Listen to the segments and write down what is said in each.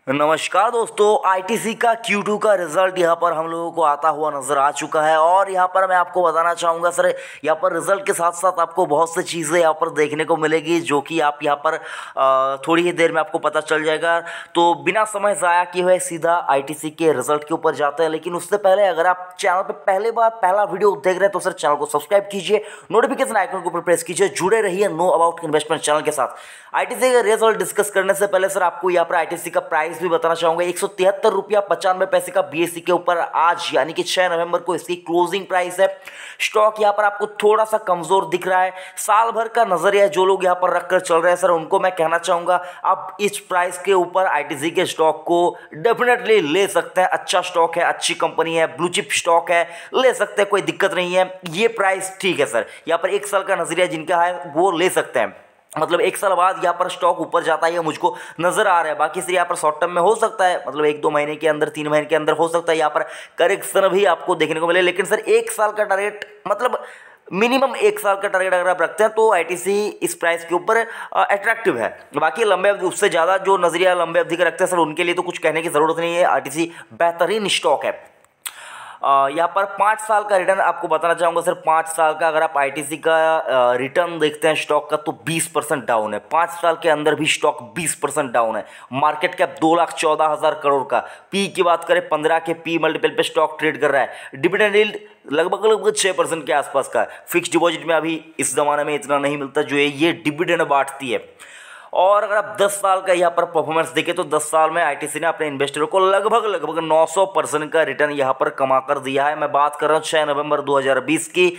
नमस्कार दोस्तों, आईटीसी का Q2 का रिजल्ट यहाँ पर हम लोगों को आता हुआ नज़र आ चुका है। और यहाँ पर मैं आपको बताना चाहूँगा सर, यहाँ पर रिजल्ट के साथ साथ आपको बहुत सी चीज़ें यहाँ पर देखने को मिलेगी जो कि आप यहाँ पर थोड़ी ही देर में आपको पता चल जाएगा। तो बिना समय ज़ाया किए हुए सीधा आईटीसी के रिजल्ट के ऊपर जाते हैं। लेकिन उससे पहले अगर आप चैनल पर पहले बार पहला वीडियो देख रहे हैं तो सर चैनल को सब्सक्राइब कीजिए, नोटिफिकेशन आइकन के ऊपर प्रेस कीजिए, जुड़े रहिए नो अबाउट इन्वेस्टमेंट चैनल के साथ। आईटीसी का रिजल्ट डिस्कस करने से पहले सर आपको यहाँ पर आईटीसी का प्राइस भी बताना चाहूंगा। 173 रुपया 95 पैसे का बीएससी के ऊपर आज यानी कि 6 नवंबर को इसकी क्लोजिंग प्राइस है। स्टॉक यहाँ पर आपको थोड़ा सा कमजोर दिख रहा है। साल भर का नजरिया जो लोग यहाँ पर रखकर चल रहे हैं सर उनको मैं कहना चाहूंगा आप इस प्राइस के ऊपर आईटीसी के स्टॉक को डेफिनेटली ले सकते हैं। अच्छा स्टॉक है, अच्छी कंपनी है, ब्लू चिप स्टॉक है, ले सकते हैं, कोई दिक्कत नहीं है। ये प्राइस ठीक है सर। यहाँ पर 1 साल का नजरिया जिनका है वो ले सकते हैं, मतलब 1 साल बाद यहाँ पर स्टॉक ऊपर जाता है, ये मुझको नजर आ रहा है। बाकी सिर्फ यहाँ पर शॉर्ट टर्म में हो सकता है, मतलब 1-2 महीने के अंदर, 3 महीने के अंदर हो सकता है यहाँ पर करेक्शन भी आपको देखने को मिले। लेकिन सर 1 साल का टारगेट, मतलब मिनिमम 1 साल का टारगेट अगर आप रखते हैं तो आईटीसी इस प्राइस के ऊपर अट्रैक्टिव है। बाकी लंबे अवधि, उससे ज़्यादा जो नजरिया लंबे अवधि का रखते हैं सर उनके लिए तो कुछ कहने की ज़रूरत नहीं है। आईटीसी बेहतरीन स्टॉक है। यहाँ पर 5 साल का रिटर्न आपको बताना चाहूँगा सर। 5 साल का अगर आप आईटीसी का रिटर्न देखते हैं स्टॉक का तो 20% डाउन है। 5 साल के अंदर भी स्टॉक 20% डाउन है। मार्केट कैप 2,14,000 करोड़ का, पी की बात करें 15 के पी मल्टीपल पे स्टॉक ट्रेड कर रहा है। डिविडेंड यील्ड लगभग 6% के आसपास का है। फिक्स डिपॉजिट में अभी इस जमाने में इतना नहीं मिलता जो ये डिविडेंड बांटती है। और अगर आप 10 साल का यहाँ पर परफॉर्मेंस देखें तो 10 साल में आईटीसी ने अपने इन्वेस्टरों को लगभग 900% का रिटर्न यहाँ पर कमा कर दिया है। मैं बात कर रहा हूँ 6 नवंबर 2020 की।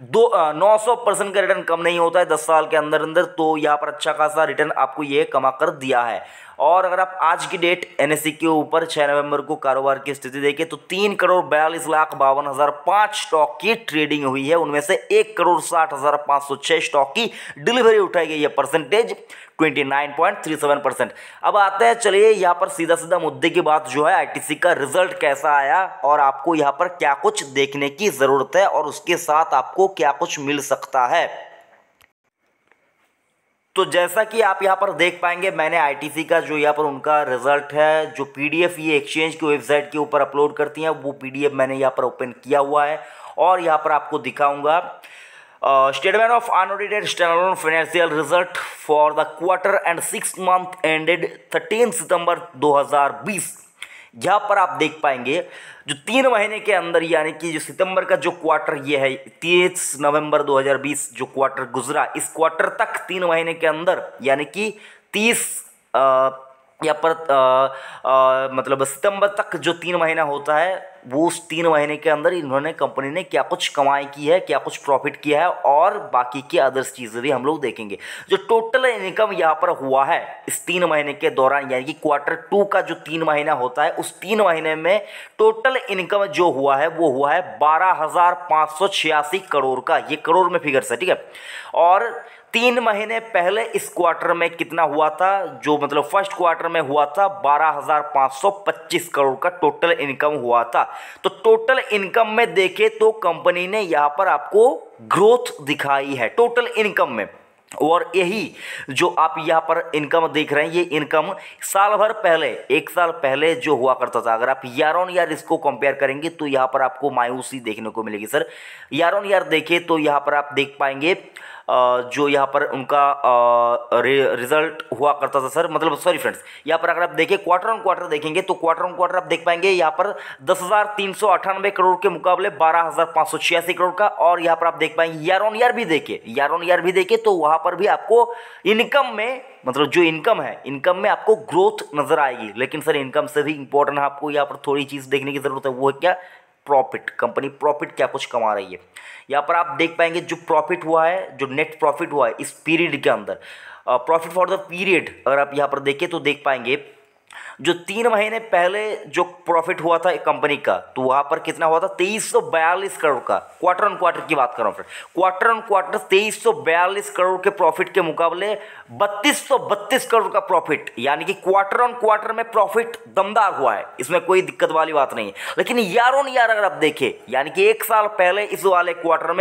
900% का रिटर्न कम नहीं होता है 10 साल के अंदर अंदर, तो यहाँ पर अच्छा खासा रिटर्न आपको ये कमा कर दिया है। और अगर आप आज की डेट एनएसई के ऊपर 6 नवंबर को कारोबार की स्थिति देखें तो 3,42,52,005 स्टॉक की ट्रेडिंग हुई है। उनमें से 1,60,506 स्टॉक की डिलीवरी उठाई गई है। परसेंटेज 29.37%। अब आते हैं, चलिए यहाँ पर सीधा मुद्दे की बात जो है आईटीसी का रिजल्ट कैसा आया और आपको यहाँ पर क्या कुछ देखने की जरूरत है और उसके साथ आपको क्या कुछ मिल सकता है। तो जैसा कि आप यहाँ पर देख पाएंगे, मैंने आईटीसी का जो यहाँ पर उनका रिजल्ट है, जो पीडीएफ ये एक्सचेंज की वेबसाइट के ऊपर अपलोड करती हैं, वो पीडीएफ मैंने यहाँ पर ओपन किया हुआ है और यहाँ पर आपको दिखाऊंगा। Statement of unaudited standalone financial result for the quarter and 6 month ended 13 September 2020। यहाँ पर आप देख पाएंगे जो 3 महीने के अंदर यानी कि जो सितंबर का जो क्वार्टर ये है, 30 नवंबर 2020 जो क्वार्टर गुजरा, इस क्वार्टर तक 3 महीने के अंदर यानी कि 30 यहाँ पर मतलब सितंबर तक जो 3 महीना होता है, वो उस 3 महीने के अंदर इन्होंने, कंपनी ने क्या कुछ कमाई की है, क्या कुछ प्रॉफिट किया है और बाकी की अदर्स चीज़ें भी हम लोग देखेंगे। जो टोटल इनकम यहाँ पर हुआ है इस 3 महीने के दौरान, यानी कि Q2 का जो 3 महीना होता है, उस 3 महीने में टोटल इनकम जो हुआ है वो हुआ है 12,586 करोड़ का। ये करोड़ में फिगर है, ठीक है। और 3 महीने पहले इस क्वार्टर में कितना हुआ था, जो मतलब फर्स्ट क्वार्टर में हुआ था 12,525 करोड़ का टोटल इनकम हुआ था। तो टोटल इनकम में देखें तो कंपनी ने यहाँ पर आपको ग्रोथ दिखाई है टोटल इनकम में। और यही जो आप यहाँ पर इनकम देख रहे हैं, ये इनकम साल भर पहले, 1 साल पहले जो हुआ करता था, अगर आप ईयर ऑन ईयर इसको कंपेयर करेंगे तो यहाँ पर आपको मायूसी देखने को मिलेगी सर। ईयर ऑन ईयर देखें तो यहाँ पर आप देख पाएंगे जो यहाँ पर उनका रिजल्ट हुआ करता था सर, मतलब सॉरी फ्रेंड्स, यहाँ पर अगर आप देखें क्वार्टर ऑन क्वार्टर देखेंगे तो क्वार्टर ऑन क्वार्टर आप देख पाएंगे यहाँ पर 10,398 करोड़ के मुकाबले 12,586 करोड़ का। और यहाँ पर आप देख पाएंगे ईयर ऑन ईयर भी देखे, ईयर ऑन ईयर भी देखे तो वहाँ पर भी आपको इनकम में, मतलब जो इनकम है, इनकम में आपको ग्रोथ नजर आएगी। लेकिन सर इनकम से भी इंपॉर्टेंट है आपको यहाँ पर थोड़ी चीज़ देखने की जरूरत है, वो है क्या, प्रॉफिट। कंपनी प्रॉफिट क्या कुछ कमा रही है। यहाँ पर आप देख पाएंगे जो प्रॉफिट हुआ है, जो नेट प्रॉफिट हुआ है इस पीरियड के अंदर, प्रॉफिट फॉर द पीरियड अगर आप यहाँ पर देखें तो देख पाएंगे जो 3 महीने पहले जो प्रॉफिट हुआ था कंपनी का, तो वहाँ पर कितना हुआ था 2342 करोड़ का। क्वार्टर ऑन क्वार्टर की बात कर रहा हूँ friend, quarter on quarter 2342 crore के प्रॉफिट के मुकाबले 3232 करोड़ का प्रॉफिट, यानी कि क्वार्टर ऑन क्वार्टर में प्रॉफिट दमदार हुआ है, इसमें कोई दिक्कत वाली बात नहीं है। लेकिन ईयर ऑन ईयर अगर आप देखें, यानी कि 1 साल पहले इस वाले क्वार्टर में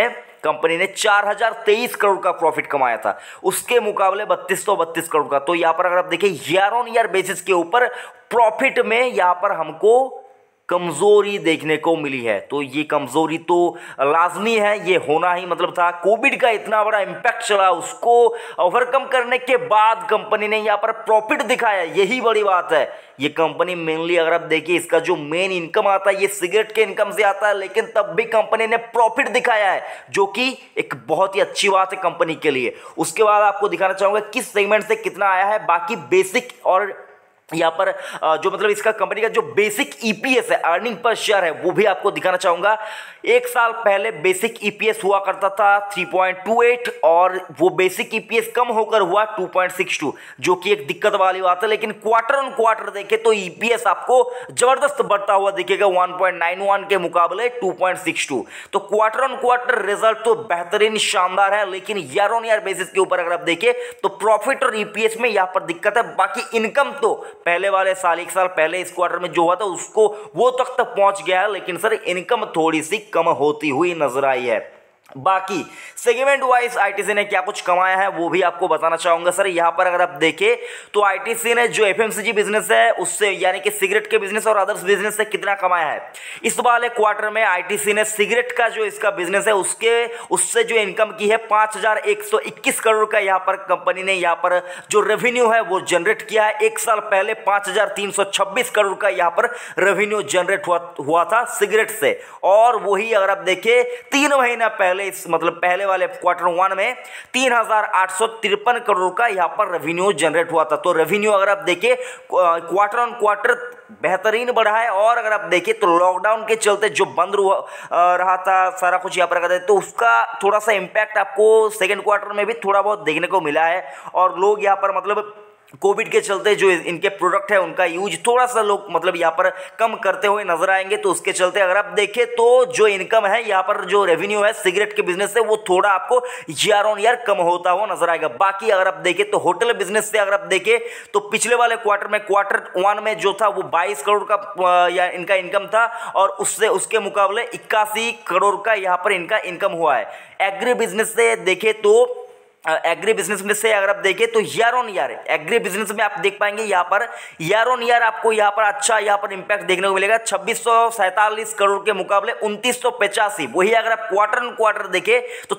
कंपनी ने 4023 करोड़ का प्रॉफिट कमाया था, उसके मुकाबले 3232 करोड़ का। तो यहाँ पर अगर आप देखें ईयर ऑन ईयर बेसिस के ऊपर प्रॉफिट में यहाँ पर हमको कमजोरी देखने को मिली है। तो ये कमजोरी तो लाजमी है, ये होना ही मतलब था। कोविड का इतना बड़ा इम्पैक्ट चला, उसको ओवरकम करने के बाद कंपनी ने यहाँ पर प्रॉफिट दिखाया, यही बड़ी बात है। ये कंपनी मेनली अगर आप देखिए इसका जो मेन इनकम आता है ये सिगरेट के इनकम से आता है, लेकिन तब भी कंपनी ने प्रॉफिट दिखाया है, जो कि एक बहुत ही अच्छी बात है कंपनी के लिए। उसके बाद आपको दिखाना चाहूंगा किस सेगमेंट से कितना आया है, बाकी बेसिक और यहाँ पर जो मतलब इसका कंपनी का जो बेसिक ईपीएस है, अर्निंग पर शेयर है, वो भी आपको दिखाना चाहूंगा। एक साल पहले बेसिक ईपीएस हुआ करता था 3.28 और वो बेसिक ईपीएस कम होकर हुआ 2.62, जो कि एक दिक्कत वाली बात है। लेकिन क्वार्टर ऑन क्वार्टर देखे तो ईपीएस आपको जबरदस्त बढ़ता हुआ दिखेगा, 1.91 के मुकाबले 2.62। तो क्वार्टर ऑन क्वार्टर रिजल्ट तो बेहतरीन शानदार है, लेकिन ईयर ऑन ईयर बेसिस के ऊपर अगर आप देखें तो प्रॉफिट और ईपीएस में यहाँ पर दिक्कत है। बाकी इनकम तो पहले वाले साल, एक साल पहले इस क्वार्टर में जो हुआ था उसको वो तक पहुंच गया है, लेकिन सर इनकम थोड़ी सी कम होती हुई नजर आई है। बाकी सेगमेंट वाइज आईटीसी ने क्या कुछ कमाया है वो भी आपको बताना चाहूंगा। सर यहां पर अगर आप देखें तो आईटीसी ने जो एफएमसीजी बिजनेस है उससे, यानी कि सिगरेट के बिजनेस और अदर्स बिजनेस से कितना कमाया है इस वाले क्वार्टर में। आईटीसी ने सिगरेट का जो इसका बिजनेस है उससे जो इनकम की है 5121 करोड़ का यहां पर कंपनी ने यहां पर जो रेवेन्यू है वो जनरेट किया है। एक साल पहले 5326 करोड़ का यहां पर रेवेन्यू जनरेट हुआ था सिगरेट से, और वही अगर आप देखें 3 महीना पहले मतलब पहले वाले क्वार्टर 1 में 3853 करोड़ का यहां पर रेवेन्यू जनरेट हुआ था। तो रेवेन्यू अगर आप देखें क्वार्टर ऑन क्वार्टर बेहतरीन बढ़ा है। और अगर आप देखें तो लॉकडाउन के चलते जो बंद रहा था सारा कुछ यहाँ पर करते, तो उसका थोड़ा सा इंपैक्ट आपको सेकेंड क्वार्टर में भी थोड़ा बहुत देखने को मिला है। और लोग यहाँ पर मतलब कोविड के चलते जो इनके प्रोडक्ट है उनका यूज थोड़ा सा लोग मतलब यहाँ पर कम करते हुए नजर आएंगे। तो उसके चलते अगर आप देखें तो जो इनकम है यहाँ पर जो रेवेन्यू है सिगरेट के बिजनेस से वो थोड़ा आपको ईयर ऑन ईयर कम होता हुआ नजर आएगा। बाकी अगर आप देखें तो होटल बिजनेस से अगर आप देखें तो पिछले वाले क्वार्टर में क्वार्टर 1 में जो था वो 22 करोड़ का या इनका इनकम था, और उसके मुकाबले 81 करोड़ का यहाँ पर इनका इनकम हुआ है। एग्री बिजनेस से देखें तो एग्री बिजनेस में से अगर आप देखें तो year on year agri business में आप देख पाएंगे यहाँ पर ईयर ऑन ईयर आपको यहाँ पर अच्छा यहाँ पर इंपैक्ट देखने को मिलेगा। 2647 करोड़ के मुकाबले 2985। वही अगर आप क्वार्टर ऑन क्वार्टर देखें तो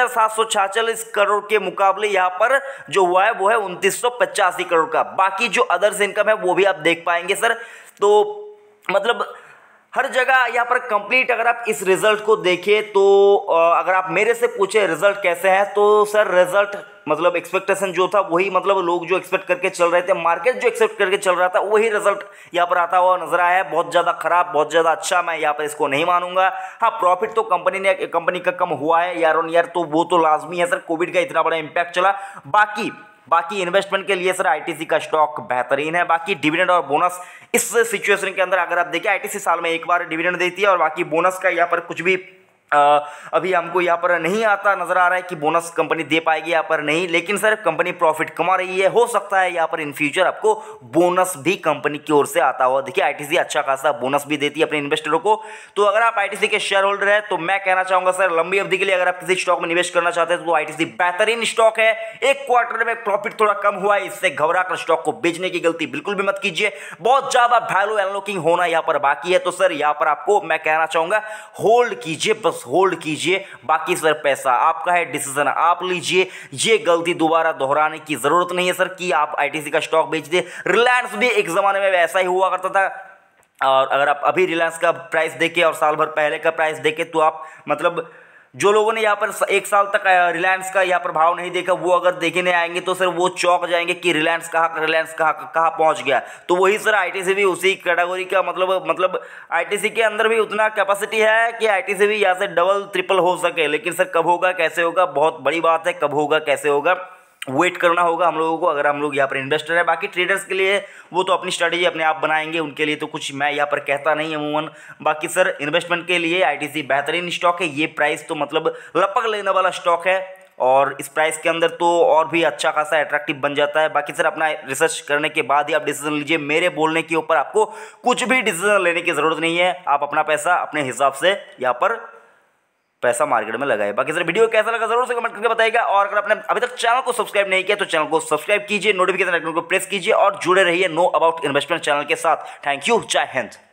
3746 करोड़ के मुकाबले यहाँ पर जो हुआ है वो है 2985 करोड़ का। बाकी जो अदर्स इनकम है वो भी आप देख पाएंगे सर। तो मतलब हर जगह यहाँ पर कंप्लीट अगर आप इस रिजल्ट को देखें तो अगर आप मेरे से पूछे रिजल्ट कैसे है तो सर रिजल्ट मतलब एक्सपेक्टेशन जो था वही, मतलब लोग जो एक्सपेक्ट करके चल रहे थे, मार्केट जो एक्सपेक्ट करके चल रहा था वही रिजल्ट यहाँ पर आता हुआ नजर आया है। बहुत ज़्यादा खराब, बहुत ज़्यादा अच्छा मैं यहाँ पर इसको नहीं मानूंगा। हाँ, प्रॉफिट तो कंपनी का कम हुआ है ईयर ऑन ईयर, तो वो तो लाजमी है सर, कोविड का इतना बड़ा इंपैक्ट चला। बाकी इन्वेस्टमेंट के लिए सर आईटीसी का स्टॉक बेहतरीन है। बाकी डिविडेंड और बोनस इस सिचुएशन के अंदर अगर आप देखिए आईटीसी साल में एक बार डिविडेंड देती है, और बाकी बोनस का यहाँ पर कुछ भी अभी हमको यहाँ पर नहीं आता नजर आ रहा है कि बोनस कंपनी दे पाएगी यहाँ पर नहीं। लेकिन सर कंपनी प्रॉफिट कमा रही है, हो सकता है यहाँ पर इन फ्यूचर आपको बोनस भी कंपनी की ओर से आता हुआ। देखिए आईटीसी अच्छा खासा बोनस भी देती है अपने इन्वेस्टरों को। तो अगर आप आईटीसी के शेयर होल्डर है तो मैं कहना चाहूंगा सर लंबी अवधि के लिए अगर आप किसी स्टॉक में निवेश करना चाहते हैं तो आईटीसी बेहतरीन स्टॉक है। एक क्वार्टर में प्रॉफिट थोड़ा कम हुआ है, इससे घबरा कर स्टॉक को बेचने की गलती बिल्कुल भी मत कीजिए। बहुत ज्यादा वैल्यू अनलॉकिंग होना यहाँ पर बाकी है, तो सर यहाँ पर आपको मैं कहना चाहूंगा होल्ड कीजिए, बस होल्ड कीजिए। बाकी सर पैसा आपका है, डिसीजन आप लीजिए। ये गलती दोबारा दोहराने की जरूरत नहीं है सर कि आप आईटीसी का स्टॉक बेच दे। रिलायंस भी एक जमाने में वैसा ही हुआ करता था, और अगर आप अभी रिलायंस का प्राइस देखें और साल भर पहले का प्राइस देखें तो आप मतलब जो लोगों ने यहाँ पर एक साल तक रिलायंस का यहाँ पर भाव नहीं देखा वो अगर देखने आएंगे तो सर वो चौंक जाएंगे कि रिलायंस कहाँ पहुँच गया। तो वही सर आईटीसी भी उसी कैटेगरी का मतलब आईटीसी के अंदर भी उतना कैपेसिटी है कि आईटीसी भी यहाँ से डबल ट्रिपल हो सके। लेकिन सर कब होगा कैसे होगा बहुत बड़ी बात है, कब होगा कैसे होगा वेट करना होगा हम लोगों को, अगर हम लोग यहाँ पर इन्वेस्टर है। बाकी ट्रेडर्स के लिए वो तो अपनी स्ट्रेटेजी अपने आप बनाएंगे, उनके लिए तो कुछ मैं यहाँ पर कहता नहीं अमूमन। बाकी सर इन्वेस्टमेंट के लिए आईटीसी बेहतरीन स्टॉक है। ये प्राइस तो मतलब लपक लेने वाला स्टॉक है, और इस प्राइस के अंदर तो और भी अच्छा खासा अट्रैक्टिव बन जाता है। बाकी सर अपना रिसर्च करने के बाद ही आप डिसीजन लीजिए। मेरे बोलने के ऊपर आपको कुछ भी डिसीजन लेने की ज़रूरत नहीं है, आप अपना पैसा अपने हिसाब से यहाँ पर पैसा मार्केट में लगाए। बाकी सर वीडियो कैसा लगा जरूर से कमेंट करके बताइएगा, और अगर आपने अभी तक चैनल को सब्सक्राइब नहीं किया तो चैनल को सब्सक्राइब कीजिए, नोटिफिकेशन आइकन को प्रेस कीजिए और जुड़े रहिए नो अबाउट इन्वेस्टमेंट चैनल के साथ। थैंक यू, जय हिंद।